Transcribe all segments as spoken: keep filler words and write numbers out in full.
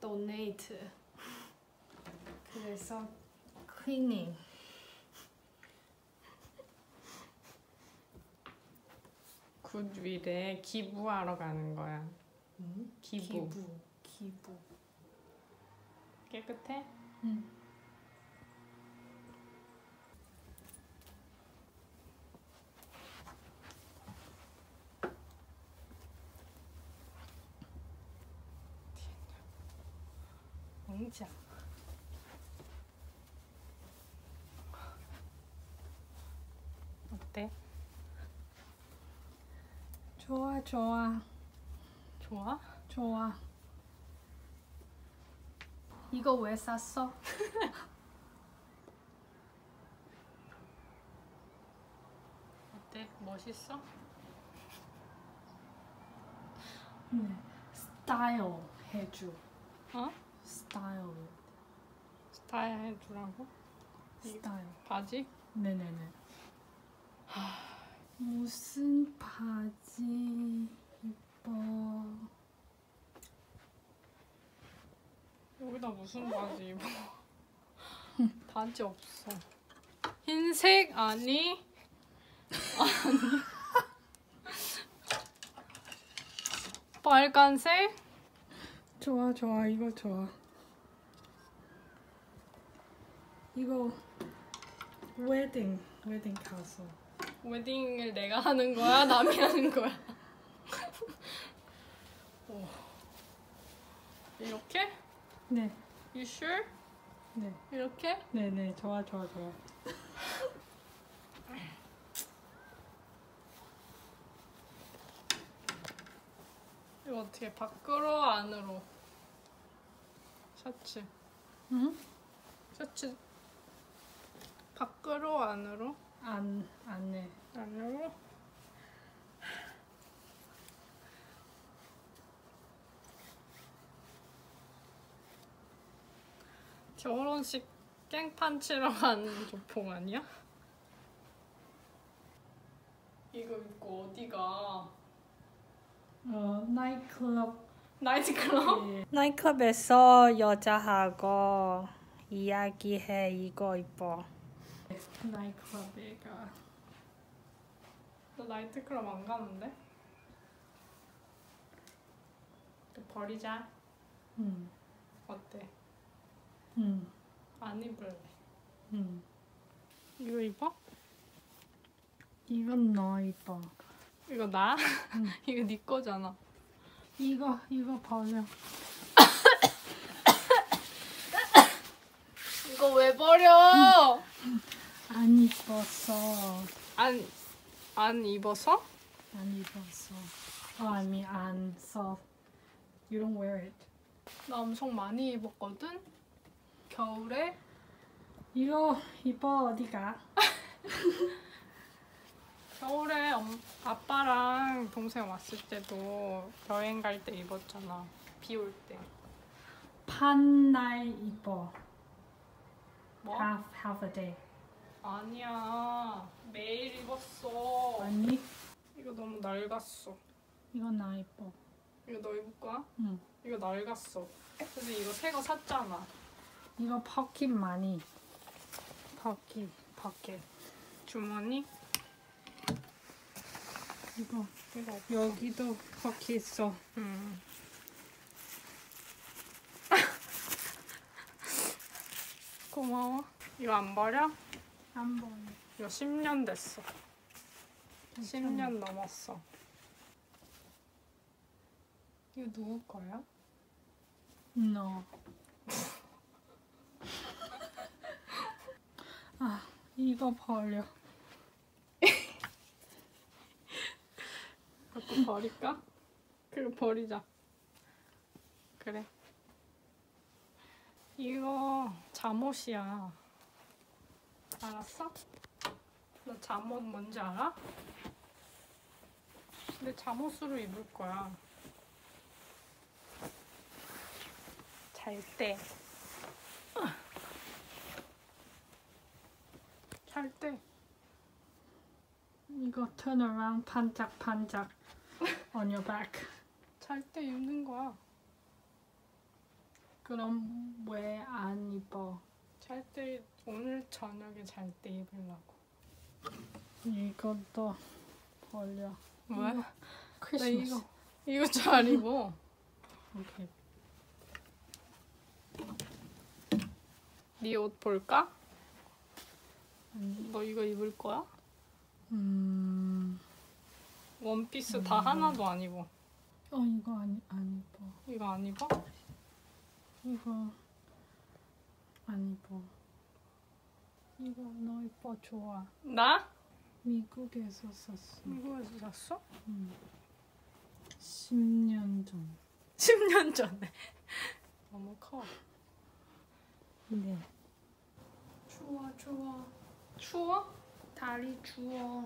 donate. 그래서 cleaning. 굿윌에 기부하러 가는 거야. 응? 기부. 기부. 기부. 깨끗해? 응. 왕자. 어때? 좋아, 좋아. 좋아? 좋아. 이거 왜 샀어? 어때? 멋있어? 네. 스타일 해줘. 어? 스타일. 스타일 해주라고? 스타일. 바지? 네네네. 무슨 바지 이뻐? 여기다 무슨 바지 입어? 바지 없어. 흰색 아니? 아니. 빨간색? 좋아, 좋아. 이거 좋아. 이거 웨딩, 웨딩 가서. 웨딩을 내가 하는 거야? 남이 하는 거야? 오. 이렇게? 네, You sure? 네, 이렇게? 네, 네. 좋아, 좋아, 좋아. 이거 어떻게 밖으로 안으로? 셔츠. 응? 셔츠 밖으로 안으로? 안, 안 해. 안으로? 결혼식 깽판 치러 가는 조폭 아니야? 이거 입고 어디가? 어, 나이트클럽. 나이트클럽? 예. 나이트클럽에서 여자하고 이야기해. 이거 이뻐. 나이트클럽에 가. 너 나이트클럽 안 가는데? 또 버리자. 응, 어때? 응, 안 입을래. 응. 이거 입어? 이건 너 이뻐. 이거 나? 응. 이거 네 거잖아. 이거, 이거 버려. 이거 왜 버려? 안 입었어. 안, 안 입어서? 안 입었어. 어, I mean 안 써. You don't wear it. 나 엄청 많이 입었거든? 겨울에? 이거 입어 어디가? 겨울에 엄, 아빠랑 동생 왔을 때도 여행 갈 때 입었잖아. 비 올 때. 판날 입어. 뭐? Half, half a day. 아니야. 매일 입었어. 아니? 이거 너무 낡았어. 이거 나 입어. 이거 너 입을 거야? 응. 이거 낡았어. 근데 이거 새 거 샀잖아. 이거 퍼킷 많이. 바퀴, 밖에. 주머니? 이거 이거 여기도 퍼킷 있어. 음. 고마워. 이거 안 버려? 한 번. 이거 십 년 됐어. 괜찮아. 십 년 넘었어. 이거 누구 거야? No. 아, 이거 버려. 그거 버릴까? 그거 버리자. 그래. 이거 잠옷이야. 알았어? 너 잠옷 뭔지 알아? 근데 잠옷으로 입을 거야. 잘 때. 잘 때. 이거 turn around 반짝반짝 on your back. 잘 때 입는 거야. 그럼 왜 안 입어? 잘 때 오늘 저녁에 잘 때 입으려고. 이것도 버려. 왜? 이거 나 크리스마스. 이거 이거 잘 입어. 오케이. 네 옷 볼까? 아니. 너 이거 입을 거야? 음. 원피스 다 음. 하나도 안 입어. 어 이거 안, 안 입어. 이거 안 입어? 이거 안 입어. 이거 너 이뻐 좋아. 나? 미국에서 샀어. 미국에서 샀어? 음. 십 년 전. 십 년 전에. 너무 커. 네. 추워 추워. 추워? 다리 추워.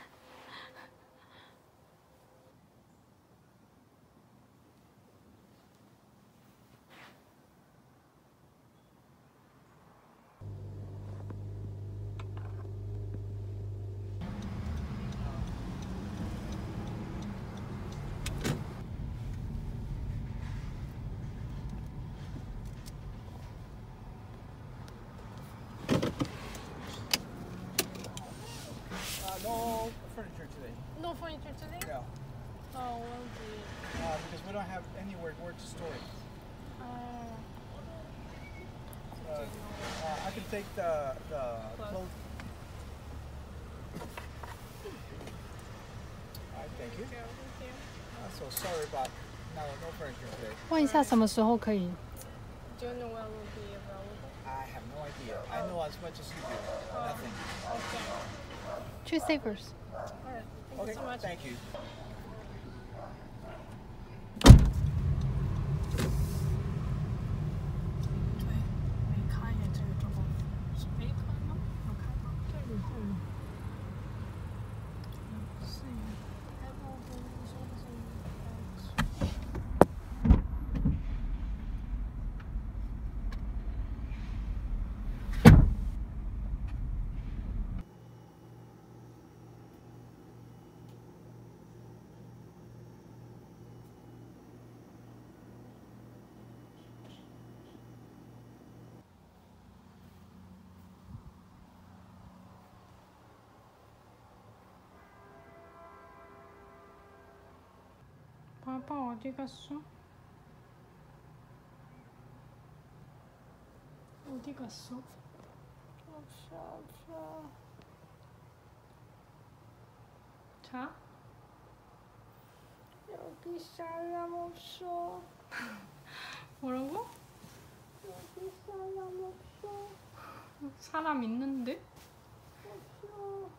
Uh, no furniture today. No furniture today? Yeah. 아, 오렌지. Uh, because we don't have anywhere where to store it. 아, Uh, uh, I can take the the clothes. Alright, thank you. Uh, so sorry about no no furniture today. 问一下什么时候可以？ Do you know when will be available? I have no idea. I know as much as you do. Nothing. Okay. 去 Savers。 Alright. Thank Okay. you so much. Thank you. 对，没开耶，这个中国是没开吗？有开吗？这里这里。是。 아빠 어디 갔어? 어디 갔어? 없어, 없어. 자? 여기 사람 없어. 뭐라고? 여기 사람 없어. 사람 있는데? 없어.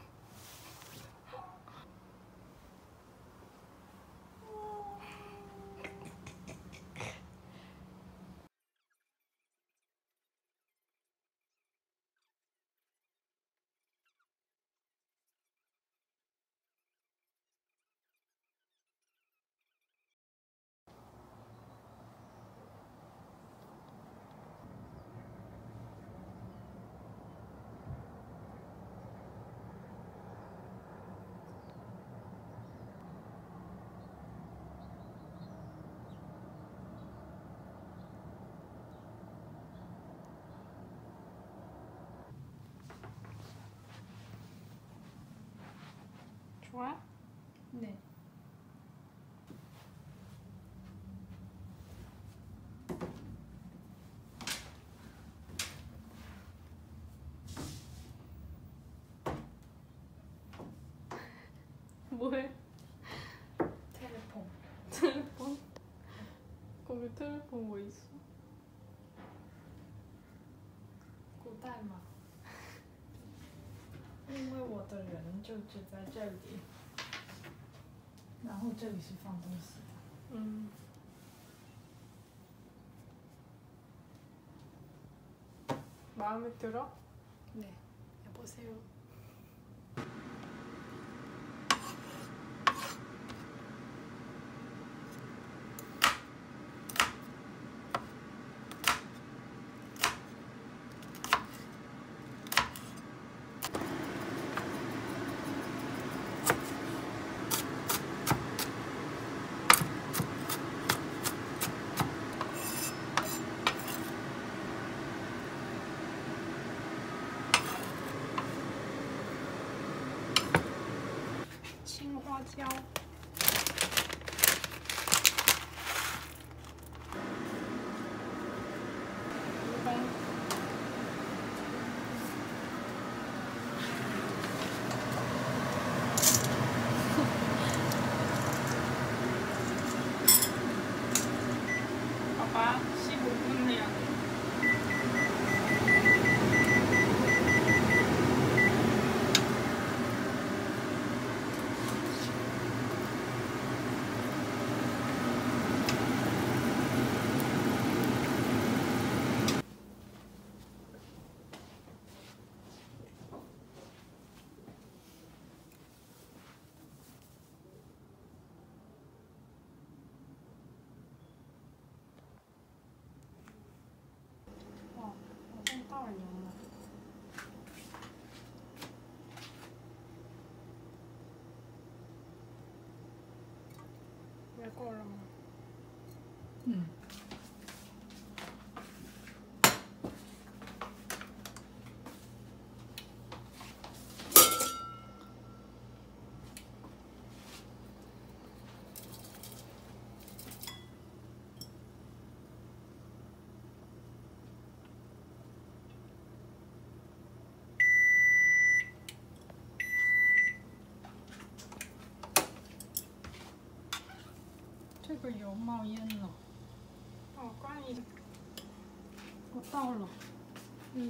좋아? 네. 뭐해? 텔레폰. 텔레폰? 거기 텔레폰 뭐 있어? 古代嘛。因为我的人就只在这里，然后这里是放东西的。 음. 마음에 들어? 네. 여보세요. 椒。乌冬。爸爸十五分了。 到了油了，也够了吗？ 嗯。这个油冒烟了。 哦，关于我到了。 嗯。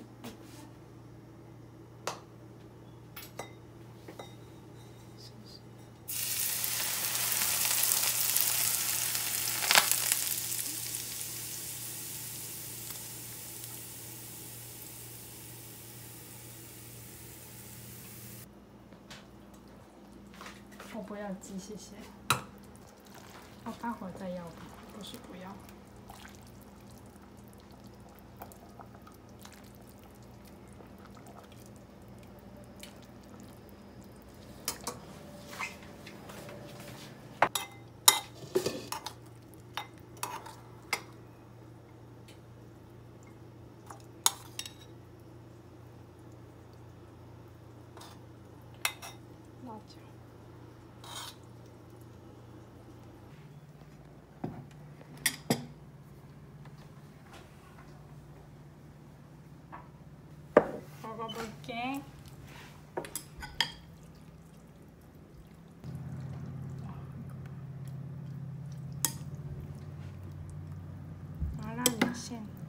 我不要鸡，谢谢。我待会儿再要吧，不是不要。 辣椒。 먹어볼게. 마라미线